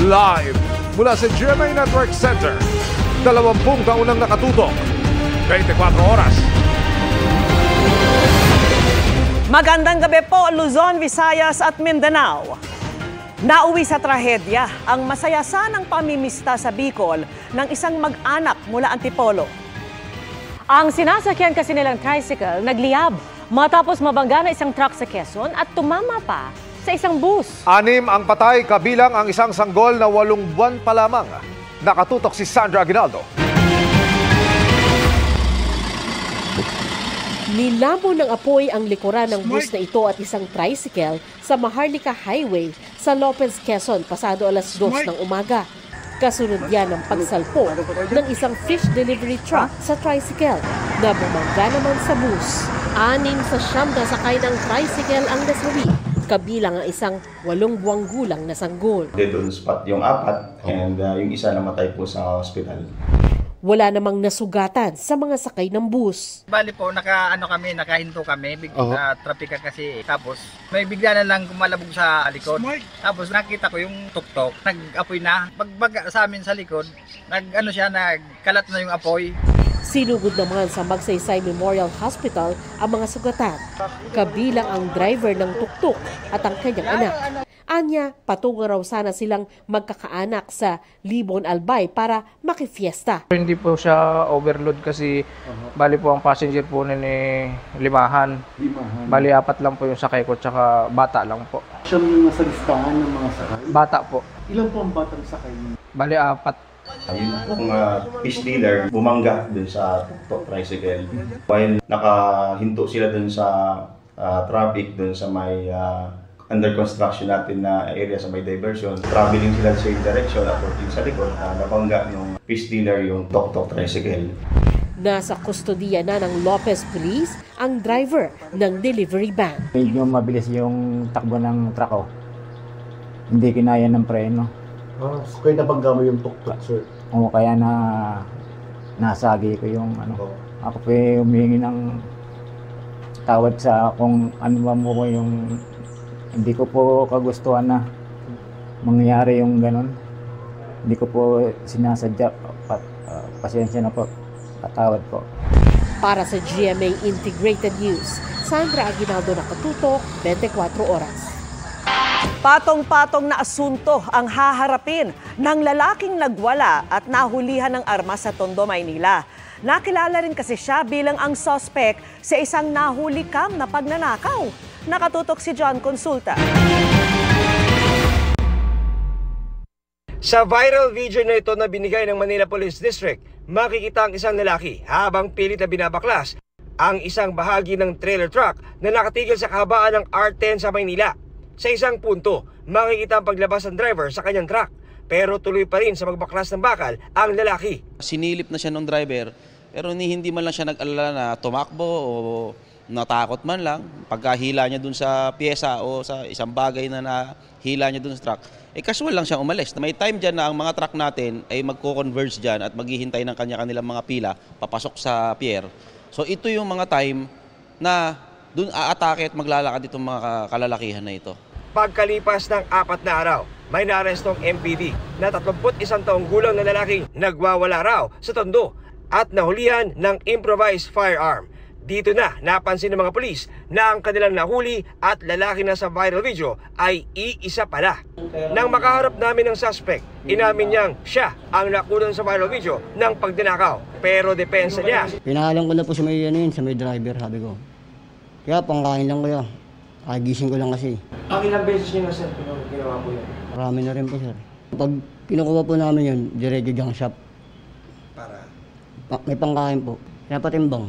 Live mula sa GMA Network Center. 20 taon nang nakatutok. 24 oras. Magandang gabi po, Luzon, Visayas at Mindanao. Nauwi sa trahedya ang masaya sanang pamimista sa Bicol ng isang mag-anak mula Antipolo. Ang sinasakyan kasi nilang tricycle nagliyab matapos mabangga na isang truck sa Quezon at tumama pa sa isang bus. 6 ang patay kabilang ang isang sanggol na 8 buwan pa lamang. Nakatutok si Sandra Aguinaldo. Nilamo ng apoy ang likuran ng bus na ito at isang tricycle sa Maharlika Highway sa Lopez, Quezon pasado alas 2 ng umaga. Kasunod yan ng pagsalpo ng isang fish delivery truck sa tricycle na bumangga naman sa bus. 6 sa 9 na sakay ng tricycle ang nasawi, kabilang ang isang 8 buwang gulang na sanggol. Dead on spot yung 4 and yung isa namatay po sa hospital. Wala namang nasugatan sa mga sakay ng bus. Bali po, nakahinto kami, trapika kasi. Tapos may bigla na lang kumalabog sa likod. Tapos nakita ko yung tuktok, nag-apoy na. Pagbaga sa amin sa likod, nagkalat na yung apoy. Sinugod naman sa Magsaysay Memorial Hospital ang mga sugatan, kabilang ang driver ng tuktok at ang kanyang anak. Anya, patungo raw sana silang magkakaanak sa Libon Albay para makifiesta. Hindi po siya overload kasi bali po ang passenger po ni limahan. Bali 4 lang po yung sakay ko tsaka bata lang po. Siya yung nasa listahan ng mga sakay? Bata po. Ilan po ang batang sakay? Bali 4. Yung pong fish dealer bumangga dun sa tricycle. While nakahinto sila dun sa traffic dun sa may under construction natin na area sa may diversion. Traveling sila sa same direction at working sa likod. Nabangga yung fish dealer yung tok-tok tricycle. Nasa kustodiya na ng Lopez Police ang driver ng delivery van. Medyo mabilis yung takbo ng truck. Hindi kinaya ng preno. So kaya nabangga mo yung tok-tok, sir? O kaya nasagi ko yung Ako pa humingi ng tawad sa kung ano ba mo ko yung hindi ko po kagustuhan na mangyari yung ganon. Hindi ko po sinasadya. Pasensya na po. Patawad po. Para sa GMA Integrated News, Sandra Aguinaldo, nakatutok, 24 oras. Patong-patong na asunto ang haharapin ng lalaking nagwala at nahulihan ng armas sa Tondo, Maynila. Nakilala rin kasi siya bilang ang suspect sa isang nahulikam na pagnanakaw. Nakatutok si John Consulta. Sa viral video na ito na binigay ng Manila Police District, makikita ang isang lalaki habang pilit na binabaklas ang isang bahagi ng trailer truck na nakatigil sa kahabaan ng R10 sa Maynila. Sa isang punto, makikita ang paglabas ng driver sa kanyang truck, pero tuloy pa rin sa magbaklas ng bakal ang lalaki. Sinilip na siya ng driver, pero hindi man lang siya nag-alala na tumakbo o natakot man lang. Pagkahila niya dun sa pyesa o sa isang bagay na nahila niya dun sa truck, casual lang siyang umalis. May time dyan na ang mga truck natin ay magko-converge dyan at maghihintay ng kanilang mga pila papasok sa pier. So ito yung mga time na dun aatake at maglalakad itong mga kalalakihan na ito. Pagkalipas ng 4 na araw, may naarestong MPD na 31 taong gulang na lalaking nagwawala raw sa Tondo at nahulihan ng improvised firearm. Dito na napansin ng mga pulis na ang kanilang nahuli at lalaki na sa viral video ay iisa pala. Nang makaharap namin ng suspect, inamin niyang siya ang nakunan sa viral video ng pagdinakaw. Pero depensa niya. Pinahalan ko na po sa may driver, sabi ko. Kaya pangkain lang ko yan. Gising ko lang kasi. Ang ilang beses niyo na sir ginawa po yan? Marami na rin po sir. Pag kinukuha po namin yun, diretso junk shop. Para? May pangkain po. Kaya patimbang.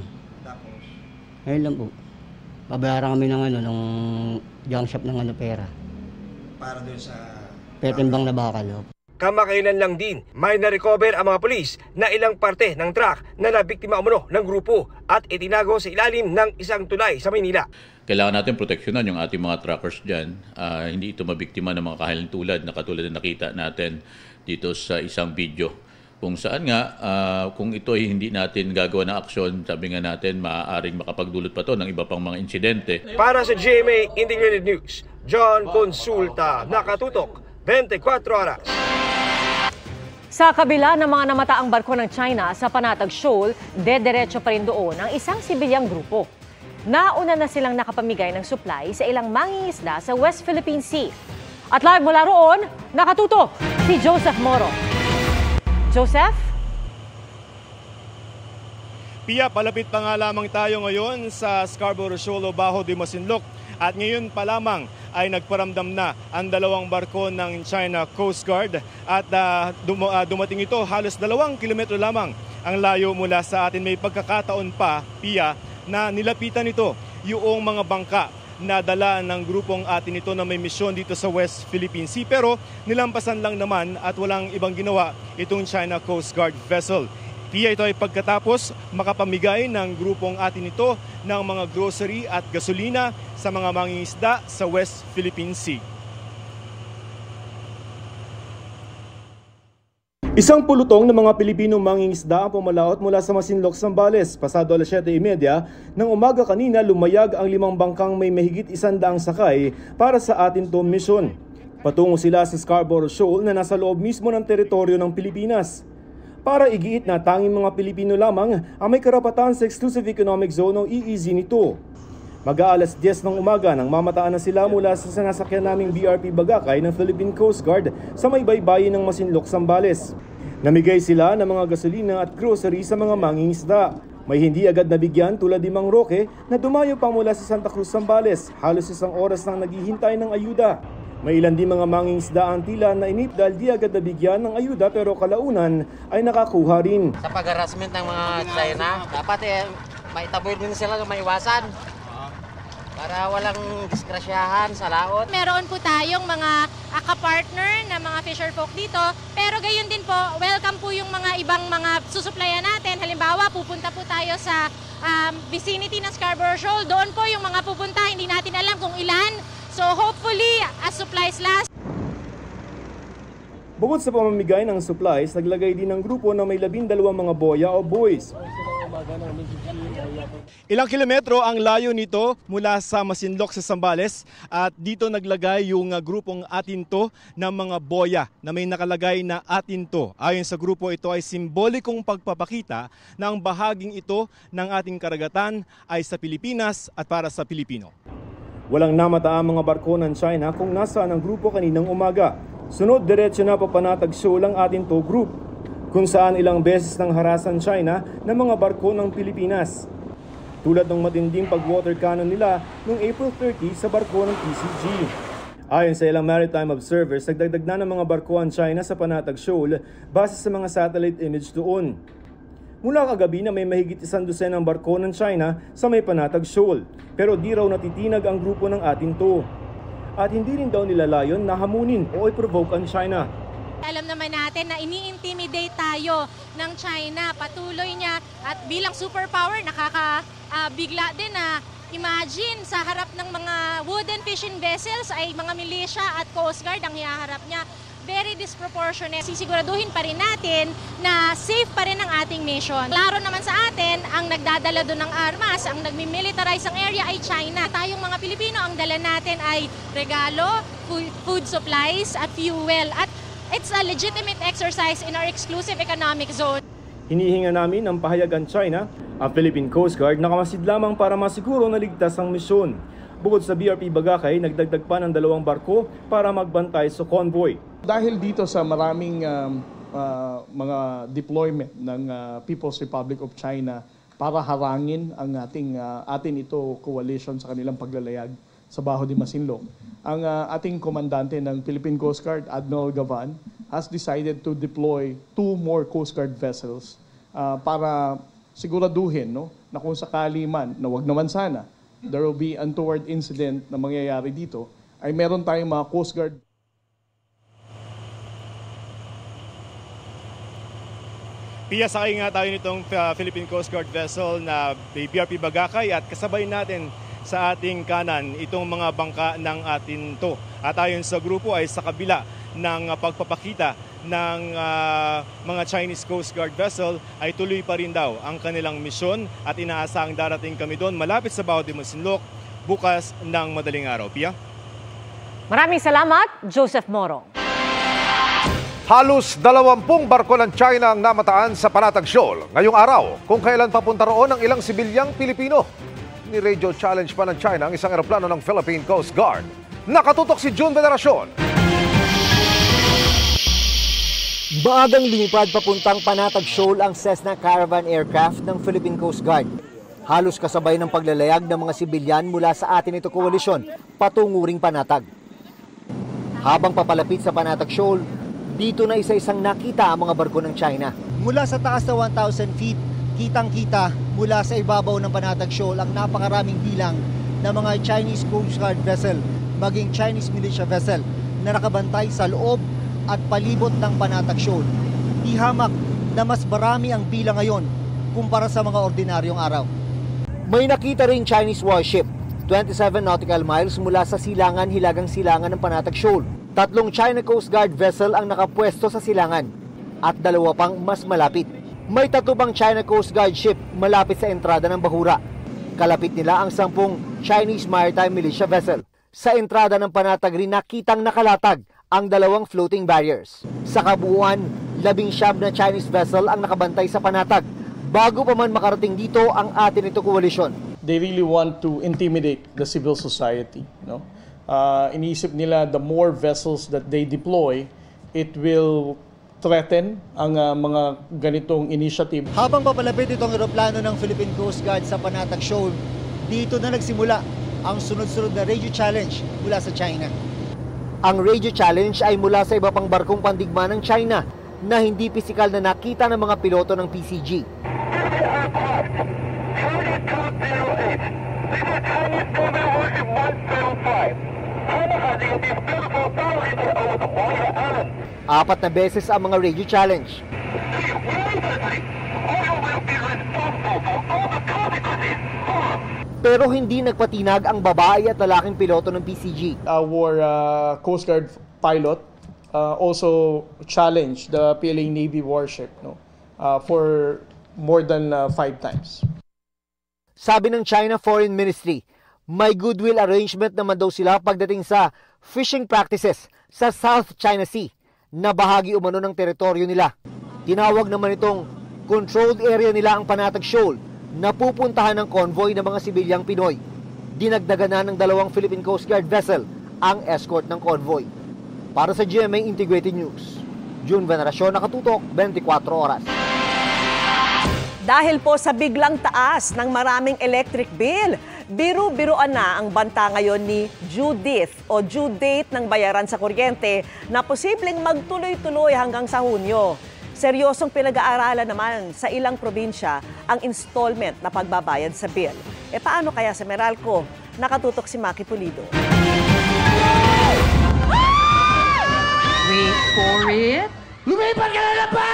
Ngayon lang po. Babayaran kami ng junk shop ng pera. Para doon sa petimbang na bakal. Kamakailan lang din, may na-recover ang mga pulis na ilang parte ng truck na nabiktima umano ng grupo at itinago sa ilalim ng isang tulay sa Maynila. Kailangan natin proteksyonan yung ating mga truckers dyan. Hindi ito mabiktima ng mga kahiling tulad na katulad na nakita natin dito sa isang video. Kung saan nga, kung ito ay hindi natin gagawa ng aksyon, sabi nga natin, maaaring makapagdulot pa to ng iba pang mga insidente. Para sa GMA Integrated News, John Consulta, nakatutok, 24 oras. Sa kabila ng mga namataang barko ng China sa Panatag Shoal, dediretso pa rin doon ang isang sibilyang grupo. Nauna na silang nakapamigay ng supply sa ilang mangingisda sa West Philippine Sea. At live mula roon, nakatutok si Joseph Moro. Joseph? Pia, palapit pa nga lamang tayo ngayon sa Scarborough Shoal o Bajo de Masinloc. At ngayon pa lamang ay nagparamdam na ang dalawang barko ng China Coast Guard at dumating ito halos 2 kilometro lamang ang layo mula sa atin. May pagkakataon pa, Pia, na nilapitan ito yung mga bangka na dala ng grupong atin ito na may misyon dito sa West Philippine Sea. Pero nilampasan lang naman at walang ibang ginawa itong China Coast Guard vessel. Pia, ito ay pagkatapos makapamigay ng grupong atin ito ng mga grocery at gasolina sa mga mangingisda sa West Philippine Sea. Isang pulutong ng mga Pilipinong mangingisda ang pumalaot mula sa Masinloc, Zambales. Pasado alas 7:30 ng umaga kanina, lumayag ang 5 bangkang may mahigit 100 sakay para sa atin to mission. Patungo sila sa Scarborough Shoal na nasa loob mismo ng teritoryo ng Pilipinas. Para igiit na tanging mga Pilipino lamang ang may karapatan sa Exclusive Economic Zone o EEZ nito. Mag-aalas 10 ng umaga nang mamataan na sila mula sa sinasakyan naming BRP Bagakay ng Philippine Coast Guard sa may baybayin ng Masinloc, Zambales. Namigay sila ng mga gasolina at grocery sa mga mangingisda. May hindi agad nabigyan tulad ni Mang Roque na dumayo pa mula sa Santa Cruz, Zambales. Halos 1 oras nang naghihintay ng ayuda. May ilan din mga mangingisda ang tila na inip dahil di agad nabigyan ng ayuda pero kalaunan ay nakakuha rin. Sa pag-harassment ng mga China, dapat maitaboy din sila na maiwasan para walang diskrasyahan sa laot. Meron po tayong mga kapartner na mga fisher folk dito, pero gayon din po, welcome po yung mga ibang mga susuplayan natin. Halimbawa, pupunta po tayo sa vicinity ng Scarborough Shoal. Doon po yung mga pupunta, hindi natin alam kung ilan. So hopefully, as supplies last. Bukod sa pamamigay ng supplies, naglagay din ng grupo na may 12 mga boya o buoys. Ilang kilometro ang layo nito mula sa Masinloc sa Zambales at dito naglagay yung grupong Atinto ng mga boya na may nakalagay na Atinto. Ayon sa grupo, ito ay simbolikong pagpapakita na ang bahaging ito ng ating karagatan ay sa Pilipinas at para sa Pilipino. Walang namataang mga barko ng China kung nasaan ang grupo kaninang umaga. Sunod, diretso na papanatag shoal ang Atinto Group, kung saan ilang beses nang harasan China ng mga barko ng Pilipinas. Tulad ng matinding pag-water cannon nila noong April 30 sa barko ng PCG. Ayon sa ilang maritime observers, nagdagdag na ng mga barko ang China sa Panatag Shoal base sa mga satellite image doon. Mula kagabi na may mahigit 100 ng barko ng China sa may Panatag Shoal, pero di raw natitinag ang grupo ng Atinto. At hindi rin daw nila layon na hamunin o i-provoke ang China. Alam naman natin na ini-intimidate tayo ng China. Patuloy niya at bilang superpower nakakabigla din na imagine sa harap ng mga wooden fishing vessels ay mga militia at Coast Guard ang hiharap niya. Very disproportionate. Sisiguraduhin pa rin natin na safe pa rin ang ating mission. Klaro naman sa atin, ang nagdadala doon ng armas, ang nagmimilitarize ang area ay China. Tayong mga Pilipino, ang dala natin ay regalo, food supplies at fuel. At it's a legitimate exercise in our exclusive economic zone. Hinihinga namin ng pahayagan China, ang Philippine Coast Guard nakamasid lamang para masiguro na ligtas ang misyon. Bukod sa BRP Bagakay, nagdagdag pa ng 2 barko para magbantay sa convoy. Dahil dito sa maraming mga deployment ng People's Republic of China para harangin ang atin ito coalition sa kanilang paglalayag sa Bajo de Masinloc, ang ating komandante ng Philippine Coast Guard, Admiral Gavan, has decided to deploy 2 more Coast Guard vessels para siguraduhin na kung sakali man, na wag naman sana, there will be untoward incident na mangyayari dito, ay meron tayong mga Coast Guard. Pia, sakay nga tayo nitong Philippine Coast Guard vessel na BRP Bagakay at kasabay natin sa ating kanan itong mga bangka ng Atinto. At ayon sa grupo ay sa kabila ng pagpapakita ng mga Chinese Coast Guard vessel ay tuloy pa rin daw ang kanilang misyon at inaasahang darating kami doon malapit sa Bajo de Masinloc bukas ng madaling araw. Pia? Maraming salamat, Joseph Moro. Halos 20 barko ng China ang namataan sa Panatag Shoal ngayong araw kung kailan papunta roon ang ilang sibilyang Pilipino. Ni-radio challenge pa ng China ang isang eroplano ng Philippine Coast Guard. Nakatutok si June Veneracion. Maagang lumipad papuntang Panatag Shoal ang Cessna Caravan aircraft ng Philippine Coast Guard. Halos kasabay ng paglalayag ng mga sibilyan mula sa atin ito koalisyon patungo ring Panatag. Habang papalapit sa Panatag Shoal, dito na isa-isang nakita ang mga barko ng China. Mula sa taas na 1,000 feet, kitang-kita mula sa ibabaw ng Panatag Shoal ang napakaraming bilang ng mga Chinese Coast Guard vessel, maging Chinese militia vessel na nakabantay sa loob at palibot ng Panatag Shoal. Ihamak na mas marami ang bilang ngayon kumpara sa mga ordinaryong araw. May nakita ring Chinese warship, 27 nautical miles mula sa silangan hilagang silangan ng Panatag Shoal. 3 China Coast Guard vessel ang nakapwesto sa silangan at 2 pang mas malapit. May 3 pang China Coast Guard ship malapit sa entrada ng Bahura. Kalapit nila ang 10 Chinese Maritime Militia vessel. Sa entrada ng Panatag rin nakitang nakalatag ang 2 floating barriers. Sa kabuuan, 19 na Chinese vessel ang nakabantay sa Panatag bago pa man makarating dito ang atin ito koalisyon. They really want to intimidate the civil society, no? Iniisip nila the more vessels that they deploy, it will threaten ang mga ganitong initiative. Habang papalapit itong eroplano ng Philippine Coast Guard sa Panatag Shoal, dito na nagsimula ang sunod-sunod na radio challenge mula sa China. Ang radio challenge ay mula sa iba pang barkong pandigma ng China na hindi pisikal na nakita ng mga piloto ng PCG. Apat na beses ang mga radio challenge. Pero hindi nagpatinag ang babae at lalaking piloto ng PCG. Our Coast Guard pilot also challenged the PLA Navy warship, no, for more than 5 times. Sabi ng China Foreign Ministry, may goodwill arrangement naman daw sila pagdating sa fishing practices sa South China Sea na bahagi umano ng teritoryo nila. Tinawag naman itong controlled area nila ang Panatag Shoal na pupuntahan ng convoy ng mga sibilyang Pinoy. Dinagdagan na ng 2 Philippine Coast Guard vessel ang escort ng convoy. Para sa GMA Integrated News, June Veneracion, nakatutok, 24 oras. Dahil po sa biglang taas ng maraming electric bill, biru-biruan na ang banta ngayon ni Judith o due date ng bayaran sa kuryente na posibleng magtuloy-tuloy hanggang sa Hunyo. Seryosong pinag-aaralan naman sa ilang probinsya ang installment na pagbabayad sa bill. E paano kaya sa Meralco? Nakatutok si Maki Pulido. Wait for it. Lumipat ka na na pa!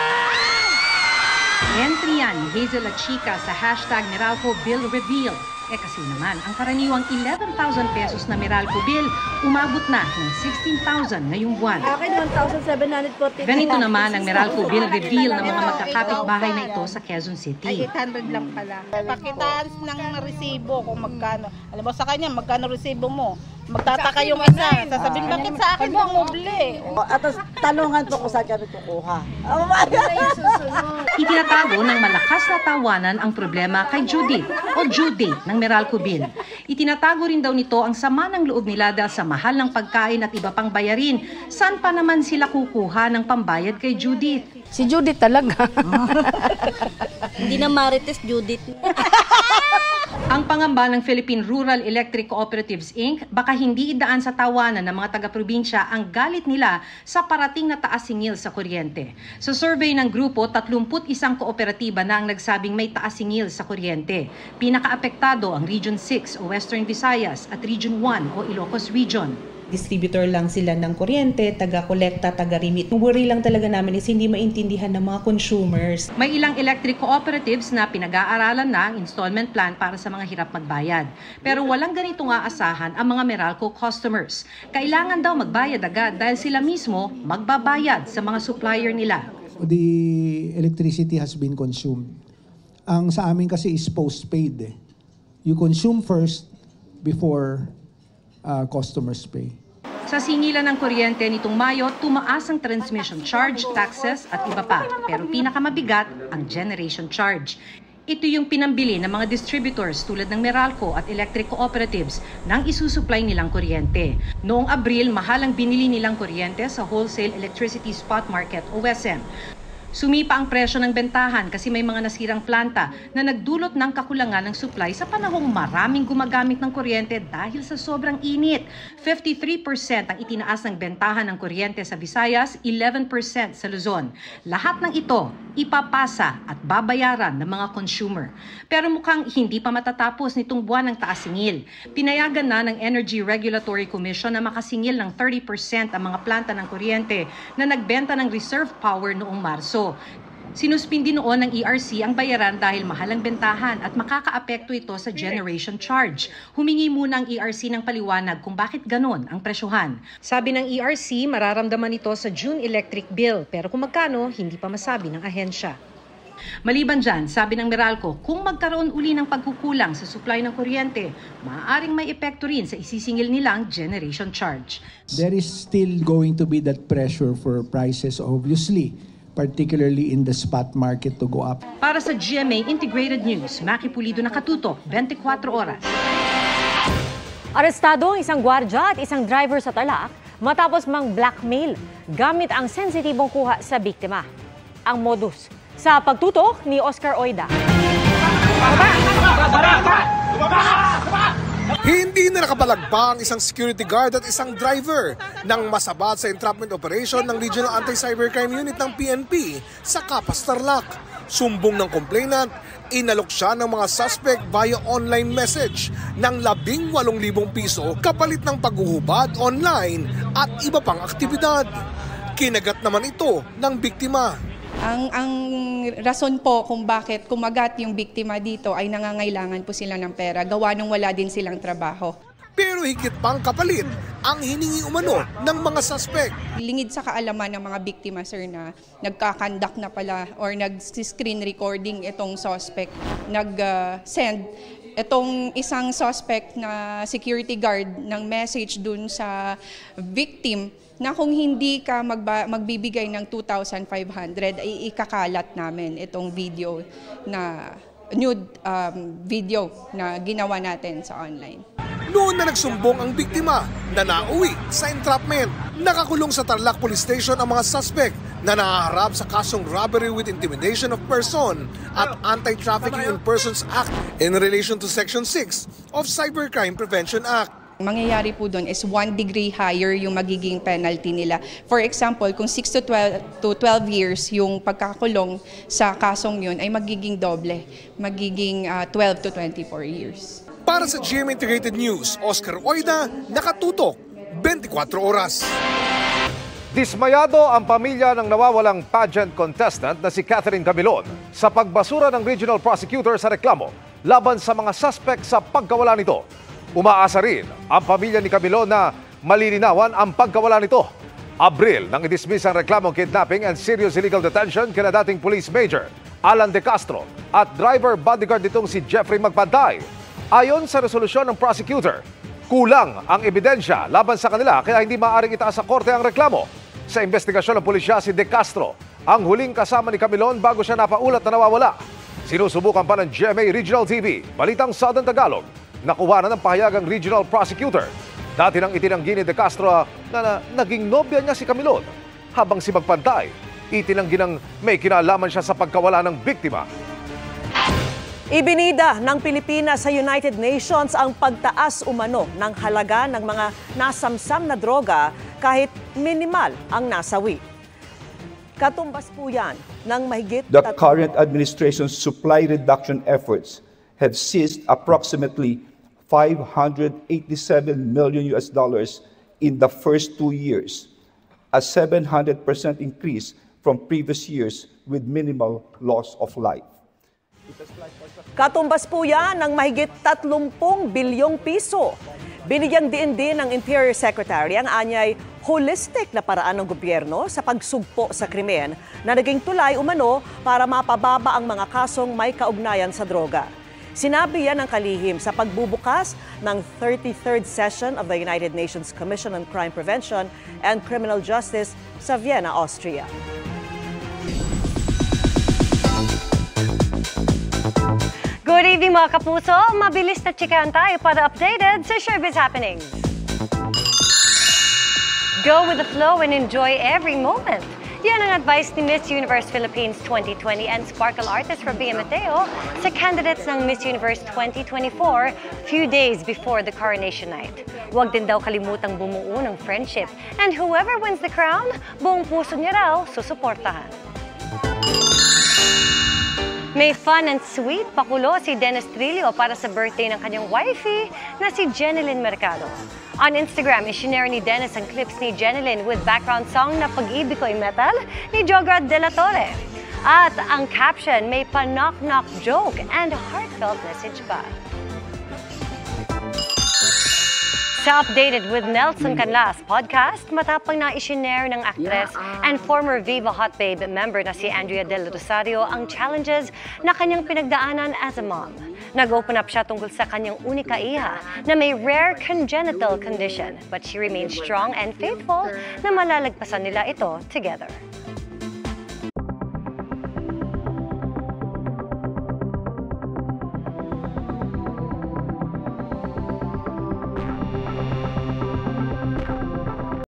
Entry yan ni Hazel at Chica sa hashtag Meralco Bill Reveal. Kasi naman, ang karaniwang 11,000 pesos na Meralco bill, umabot na ng 16,000 ngayong buwan. Akin, 1,740. Ganito naman ang Meralco Bill Reveal ng mga magkakapit-bahay na ito sa Quezon City. Ay, 800 lang pala. Pakitaan ng resibo kung magkano. Alam mo sa kanya, magkano resibo mo. Magtataka yung isa. Sasabihin, bakit sa akin mo mubli? At tanungan po kung saan kami kukuha. Itinatago ng malakas na tawanan ang problema kay Judith o due date ng Meralco Bill. Itinatago rin daw nito ang sama ng loob nila dahil sa mahal ng pagkain at iba pang bayarin. Saan pa naman sila kukuha ng pambayad kay Judith? Si Judith talaga. Hindi na Marites, Judith. Ang pangamba ng Philippine Rural Electric Cooperatives Inc. baka hindi idaan sa tawanan ng mga taga-probinsya ang galit nila sa parating na taas singil sa kuryente. Sa survey ng grupo, 31 kooperatiba na ang nagsabing may taas singil sa kuryente. Pinakaapektado ang Region 6 o Western Visayas at Region 1 o Ilocos Region. Distributor lang sila ng kuryente, taga-kolekta, taga-remit. Ang worry lang talaga namin is hindi maintindihan ng mga consumers. May ilang electric cooperatives na pinag-aaralan na ang installment plan para sa mga hirap magbayad. Pero walang ganito nga asahan ang mga Meralco customers. Kailangan daw magbayad agad dahil sila mismo magbabayad sa mga supplier nila. The electricity has been consumed. Ang sa amin kasi is postpaid. You consume first before customers pay. Sa singilan ng kuryente nitong Mayo, tumaas ang transmission charge, taxes at iba pa. Pero pinakamabigat ang generation charge. Ito yung pinambili ng mga distributors tulad ng Meralco at electric cooperatives nang isusupply nilang kuryente. Noong Abril, mahal ang binili nilang kuryente sa Wholesale Electricity Spot Market o WESM. Sumipa ang presyo ng bentahan kasi may mga nasirang planta na nagdulot ng kakulangan ng supply sa panahong maraming gumagamit ng kuryente dahil sa sobrang init. 53% ang itinaas ng bentahan ng kuryente sa Visayas, 11% sa Luzon. Lahat ng ito ipapasa at babayaran ng mga consumer. Pero mukhang hindi pa matatapos nitong buwan ng taas-singil. Pinayagan na ng Energy Regulatory Commission na makasingil ng 30% ang mga planta ng kuryente na nagbenta ng reserve power noong Marso. Sinuspindi noon ng ERC ang bayaran dahil mahal ang bentahan at makakaapekto ito sa generation charge. Humingi muna ang ERC ng paliwanag kung bakit ganon ang presyohan. Sabi ng ERC, mararamdaman ito sa June electric bill, pero kung magkano, hindi pa masabi ng ahensya. Maliban dyan, sabi ng Meralco, kung magkaroon uli ng pagkukulang sa supply ng kuryente, maaaring may epekto rin sa isisingil nilang generation charge. There is still going to be that pressure for prices, obviously, particularly in the spot market, to go up. Para sa GMA Integrated News, Maki Pulido, nakatutok, 24 oras. Arestado ang isang gwardya at isang driver sa Tarlac matapos mang blackmail gamit ang sensitibong kuha sa biktima. Ang modus sa pagtutok ni Oscar Oida. Hindi na nakabalagba ang isang security guard at isang driver nang masabat sa entrapment operation ng Regional Anti-Cybercrime Unit ng PNP sa Capas, Tarlac. Sumbong ng complainant, inalok siya ng mga suspect via online message ng 18,000 piso kapalit ng paghuhubad online at iba pang aktibidad. Kinagat naman ito ng biktima. Ang rason po kung bakit kumagat yung biktima dito ay nangangailangan po sila ng pera, gawa nung wala din silang trabaho. Pero higit pang kapalit ang hiningi umano ng mga suspect. Lingid sa kaalaman ng mga biktima, sir, na nagkakandak na pala or nag-screen recording itong suspect, nag-send itong isang suspect na security guard ng message dun sa victim na kung hindi ka magbibigay ng 2,500 ay ikakalat namin itong video na nude video na ginawa natin sa online. Noon na nagsumbong ang biktima na nauwi sa entrapment. Nakakulong sa Tarlac Police Station ang mga suspect na nahaharap sa kasong robbery with intimidation of person at Anti-Trafficking in Persons Act in relation to Section 6 of Cybercrime Prevention Act. Mangyayari po doon is 1 degree higher yung magiging penalty nila. For example, kung 6 to 12 years yung pagkakulong sa kasong yun ay magiging doble, magiging 12 to 24 years. Para sa GMA Integrated News, Oscar Oida, nakatutok, 24 oras. Dismayado ang pamilya ng nawawalang pageant contestant na si Catherine Camilon sa pagbasura ng regional prosecutor sa reklamo laban sa mga suspect sa pagkawala nito. Umaasa rin ang pamilya ni Camilon na malilinawan ang pagkawala nito. Abril nang i-dismiss ang reklamong kidnapping and serious illegal detention kina dating Police Major Alan De Castro at driver bodyguard nitong si Jeffrey Magpantay. Ayon sa resolusyon ng prosecutor, kulang ang ebidensya laban sa kanila kaya hindi maaaring itaas sa korte ang reklamo. Sa investigasyon ng pulisya, si De Castro ang huling kasama ni Camilon bago siya napaulat na nawawala. Sinusubukan pa ng GMA Regional TV, Balitang Southern Tagalog, nakuha na ng pahayagang regional prosecutor. Dati nang itinanggi ni De Castro na naging nobya niya si Camilon, habang si Magpantay itinanggi ng may kinalaman siya sa pagkawala ng biktima. Ibinida ng Pilipinas sa United Nations ang pagtaas umano ng halaga ng mga nasamsam na droga kahit minimal ang nasawi. Katumbas po yan ng mahigit... The current administration's supply reduction efforts have seized approximately $587 million in the first 2 years, a 700% increase from previous years with minimal loss of life. Katumbas po yan ng mahigit 30 bilyong piso. Binigyang diin din ng Interior Secretary ang anyay holistic na paraan ng gobyerno sa pagsugpo sa krimen na naging tulay umano para mapababa ang mga kasong may kaugnayan sa droga. Sinabi yan ng kalihim sa pagbubukas ng 33rd session of the United Nations Commission on Crime Prevention and Criminal Justice sa Vienna, Austria. Good evening mga kapuso! Mabilis na chikahan tayo para updated sa showbiz happenings. Go with the flow and enjoy every moment. Yan ang advice ni Miss Universe Philippines 2020 and Sparkle artist Rabia Mateo sa candidates ng Miss Universe 2024 few days before the coronation night. Huwag din daw kalimutang bumuo ng friendship and whoever wins the crown, buong puso niya raw susuportahan. May fun and sweet pakulo si Dennis Trillo para sa birthday ng kanyang wifey na si Jeneline Mercado. On Instagram, isinare ni Dennis ang clips ni Jeneline with background song na Pag-ibig Ko'y Metal ni Jograd De La Torre. At ang caption may pa-knock-knock joke and heartfelt message pa. Sa Updated with Nelson Canlas podcast, matapang na isinare ng actress and former Viva Hot Babe member na si Andrea Del Rosario ang challenges na kanyang pinagdaanan as a mom. Nag-open up siya tungkol sa kanyang unika iha na may rare congenital condition, but she remains strong and faithful na malalagpasan nila ito together.